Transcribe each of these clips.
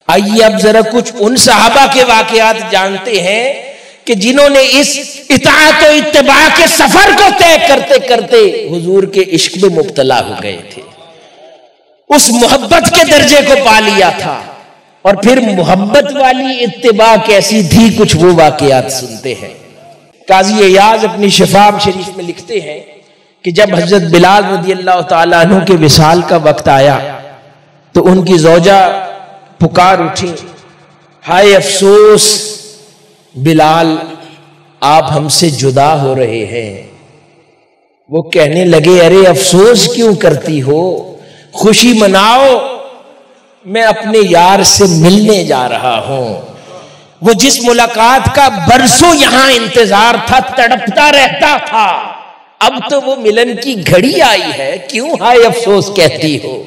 आइए अब जरा कुछ उन सहाबा के वाकयात जानते हैं कि जिन्होंने इस इताअत और इत्तिबा के सफर को तय करते करते हुजूर के इश्क में मुब्तला हो गए थे, उस मोहब्बत के दर्जे को पा लिया था। और फिर मोहब्बत वाली इत्तिबा कैसी थी, कुछ वो वाकयात सुनते हैं। काजी अयाज अपनी शिफा शरीफ में लिखते हैं कि जब हजरत बिलाल रज़ी अल्लाह तआला अन्हु के विसाल का वक्त आया तो उनकी ज़ौजा पुकार उठी, हाय अफसोस बिलाल, आप हमसे जुदा हो रहे हैं। वो कहने लगे, अरे अफसोस क्यों करती हो, खुशी मनाओ, मैं अपने यार से मिलने जा रहा हूं। वो जिस मुलाकात का बरसों यहां इंतजार था, तड़पता रहता था, अब तो वो मिलन की घड़ी आई है, क्यों हाय अफसोस कहती हो।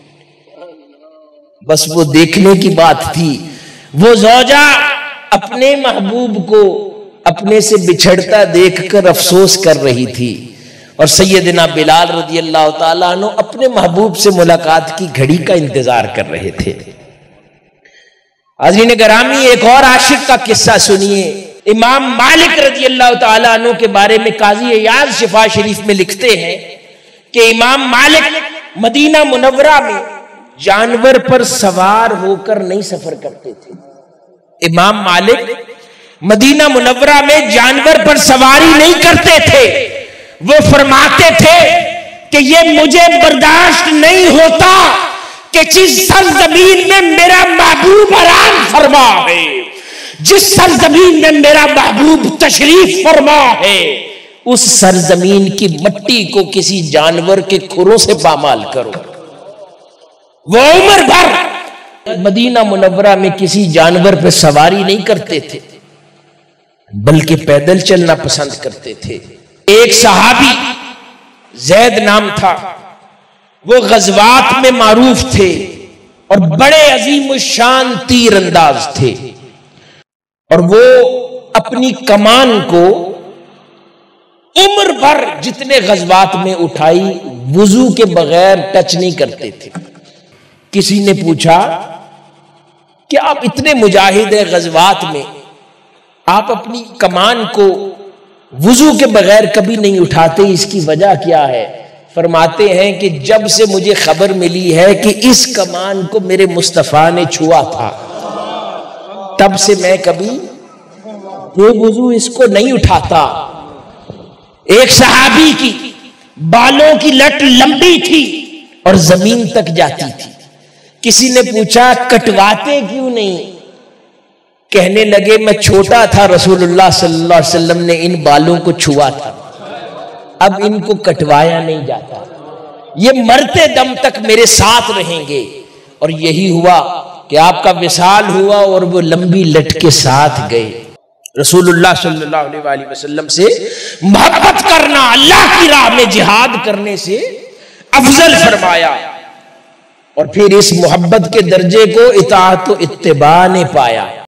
बस वो देखने की बात थी। वो ज़ौजा अपने महबूब को अपने से बिछड़ता देखकर अफसोस कर रही थी और सैयदना बिलाल रज़ी अल्लाह ताला अन्हु अपने महबूब से मुलाकात की घड़ी का इंतजार कर रहे थे। हाज़रीन गिरामी, एक और आशिक का किस्सा सुनिए। इमाम मालिक रज़ी अल्लाह ताला अन्हु के बारे में काजी अयाज शिफा शरीफ में लिखते हैं कि इमाम मालिक मदीना मुनव्वरा में जानवर पर सवार होकर नहीं सफर करते थे। इमाम मालिक मदीना मुनव्वरा में जानवर पर सवारी नहीं करते थे। वो फरमाते थे कि ये मुझे बर्दाश्त नहीं होता कि जिस सरजमीन में मेरा महबूब आराम फरमा है, जिस सरजमीन में मेरा महबूब तशरीफ फरमा है, उस सरजमीन की मिट्टी को किसी जानवर के खुरों से पामाल करो। वो उम्र भर मदीना मुनव्वरा में किसी जानवर पर सवारी नहीं करते थे, बल्कि पैदल चलना पसंद करते थे। एक सहाबी जैद नाम था, वो गज़वात में मारूफ थे और बड़े अजीम शान तीर अंदाज थे, और वो अपनी कमान को उम्र भर जितने गज़वात में उठाई वुजू के बगैर टच नहीं करते थे। किसी ने पूछा कि आप इतने मुजाहिद हैं गज़वात में, आप अपनी कमान को वुजू के बगैर कभी नहीं उठाते, इसकी वजह क्या है? फरमाते हैं कि जब से मुझे खबर मिली है कि इस कमान को मेरे मुस्तफा ने छुआ था, तब से मैं कभी बेवुजू इसको नहीं उठाता। एक सहाबी की बालों की लट लंबी थी और जमीन तक जाती थी। किसी ने पूछा कटवाते क्यों नहीं? कहने लगे, मैं छोटा था, रसूलुल्लाह सल्लल्लाहु अलैहि वसल्लम ने इन बालों को छुआ था, अब इनको कटवाया नहीं जाता, ये मरते दम तक मेरे साथ रहेंगे। और यही हुआ कि आपका विसाल हुआ और वो लंबी लट के साथ गए। रसूलुल्लाह सल्लल्लाहु अलैहि वसल्लम से मोहब्बत करना अल्लाह की राह में जिहाद करने से अफजल फरमाया, और फिर इस मोहब्बत के दर्जे को इताअत व इत्तिबा ने पाया।